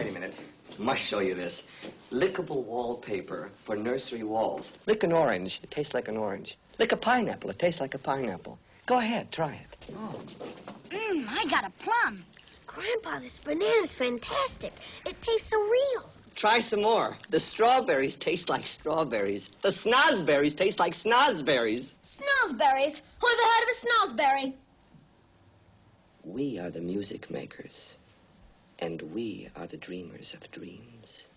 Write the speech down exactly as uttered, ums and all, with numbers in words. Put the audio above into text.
wait a minute. Must show you this. Lickable wallpaper for nursery walls. Lick an orange. It tastes like an orange. Lick a pineapple. It tastes like a pineapple. Go ahead, try it. Oh. Mmm, I got a plum. Grandpa, this banana's fantastic. It tastes so real. Try some more. The strawberries taste like strawberries. The snozberries taste like snozberries. Snozberries? Who ever heard of a snozberry? We are the music makers, and we are the dreamers of dreams.